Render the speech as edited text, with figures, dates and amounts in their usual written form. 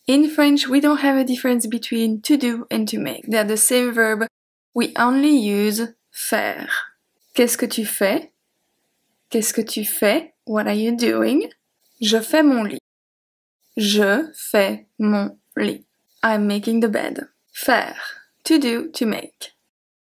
In French, we don't have a difference between to do and to make. They're the same verb. We only use faire. Qu'est-ce que tu fais? Qu'est-ce que tu fais? What are you doing? Je fais mon lit. Je fais mon lit. I'm making the bed. Faire. To do, to make.